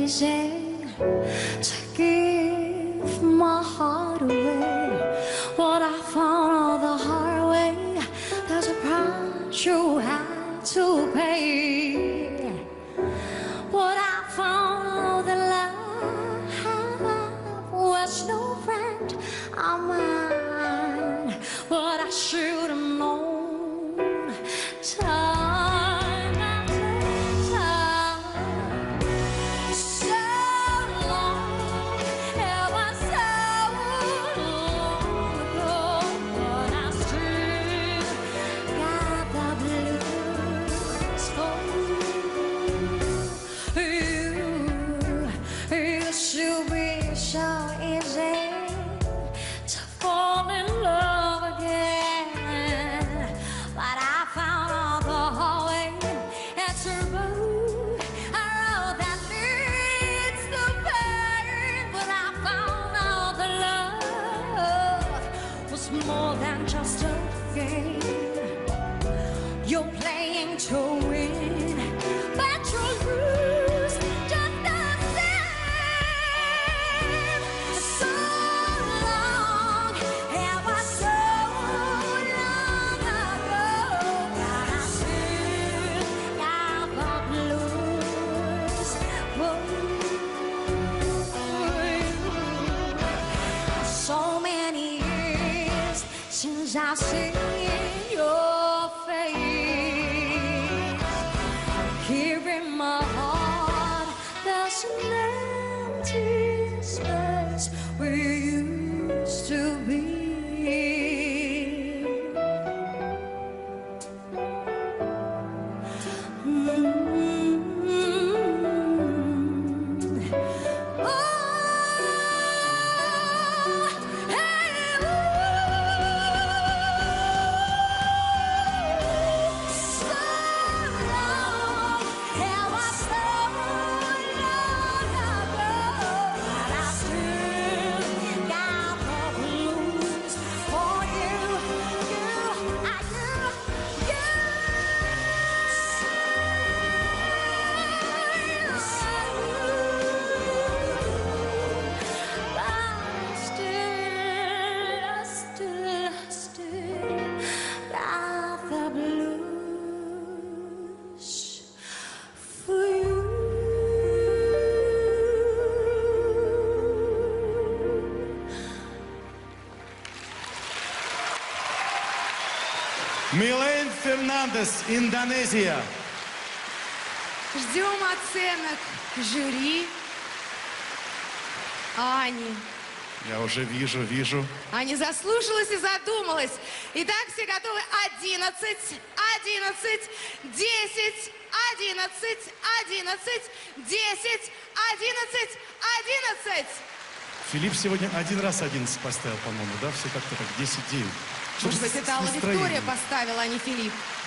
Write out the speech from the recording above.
easy to give my heart away. What I found all the hard way, there's a price you had to pay. What I found all the love was no friend of mine. What I should have known time after time. So long, it was so long ago, but I still got the blues for you. It should be so easy to fall in love again, but I found all the hard way. It's a road, a road that leads to pain. But I found all the love was more than just a game. You're playing to win, but you'll lose just the same. So long, it was so long ago, but I still got the blues for you. So many years since I've seen your face. Here in my heart, there's an empty space where you used to be. Oh, hey, so long, it was so long ago, but I still got the blues for you, still got the blues for you. Милен Фернандес, Индонезия. Ждем оценок жюри. Ани. Я уже вижу. Аня заслушалась и задумалась. Итак, все готовы? 11, 11, 10, 11, 11, 10, 11, 11. Филипп сегодня один раз 11 поставил, по-моему, да? Все как-то так, 10-9. Может быть, это Алла Виктория поставила, а не Филипп.